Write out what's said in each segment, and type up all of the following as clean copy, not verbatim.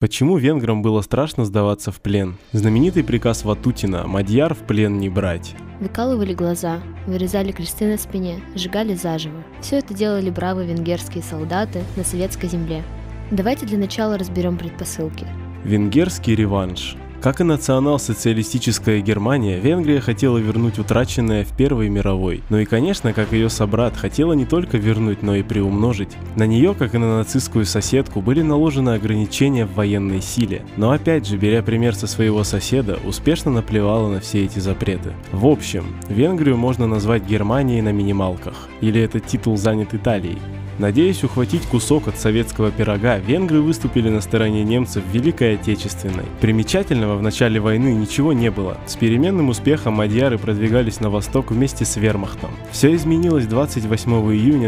Почему венграм было страшно сдаваться в плен? Знаменитый приказ Ватутина «Мадьяр в плен не брать». Выкалывали глаза, вырезали кресты на спине, сжигали заживо. Все это делали бравые венгерские солдаты на советской земле. Давайте для начала разберем предпосылки. Венгерский реванш. Как и национал-социалистическая Германия, Венгрия хотела вернуть утраченное в Первой мировой. Но и, конечно, как ее собрат, хотела не только вернуть, но и приумножить. На нее, как и на нацистскую соседку, были наложены ограничения в военной силе. Но опять же, беря пример со своего соседа, успешно наплевала на все эти запреты. В общем, Венгрию можно назвать Германией на минималках. Или этот титул занят Италией. Надеясь ухватить кусок от советского пирога, венгры выступили на стороне немцев в Великой Отечественной. Примечательного в начале войны ничего не было. С переменным успехом мадьяры продвигались на восток вместе с вермахтом. Все изменилось 28 июня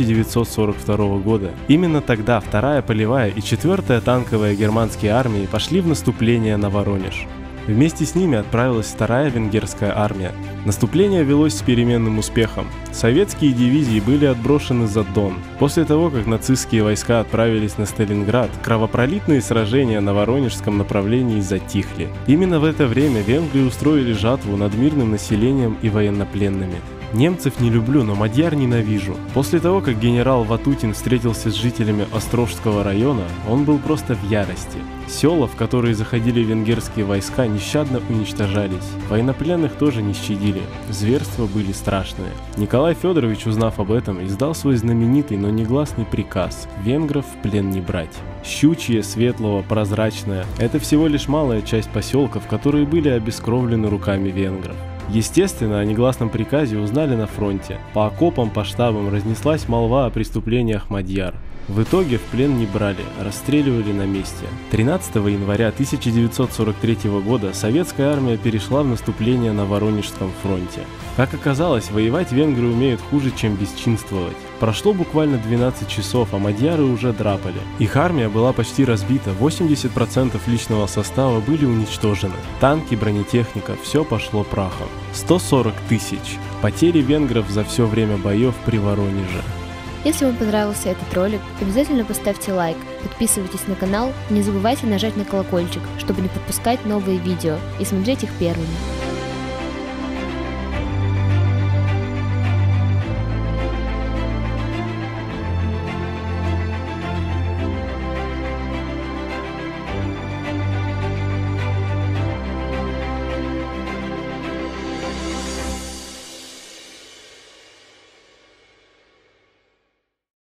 1942 года. Именно тогда 2-я полевая и 4-я танковая германские армии пошли в наступление на Воронеж. Вместе с ними отправилась 2-я венгерская армия. Наступление велось с переменным успехом. Советские дивизии были отброшены за Дон. После того, как нацистские войска отправились на Сталинград, кровопролитные сражения на воронежском направлении затихли. Именно в это время венгры устроили жатву над мирным населением и военнопленными. Немцев не люблю, но мадьяр ненавижу. После того, как генерал Ватутин встретился с жителями Острожского района, он был просто в ярости. Села, в которые заходили венгерские войска, нещадно уничтожались. Военнопленных тоже не щадили. Зверства были страшные. Николай Федорович, узнав об этом, издал свой знаменитый, но негласный приказ – венгров в плен не брать. Щучье, Светлого, Прозрачное – это всего лишь малая часть поселков, которые были обескровлены руками венгров. Естественно, о негласном приказе узнали на фронте. По окопам, по штабам разнеслась молва о преступлениях мадьяр. В итоге в плен не брали, расстреливали на месте. 13 января 1943 года советская армия перешла в наступление на Воронежском фронте. Как оказалось, воевать венгры умеют хуже, чем бесчинствовать. Прошло буквально 12 часов, а мадьяры уже драпали. Их армия была почти разбита, 80% личного состава были уничтожены. Танки, бронетехника, все пошло прахом. 140 тысяч. Потери венгров за все время боев при Воронеже. Если вам понравился этот ролик, обязательно поставьте лайк, подписывайтесь на канал, не забывайте нажать на колокольчик, чтобы не пропускать новые видео и смотреть их первыми.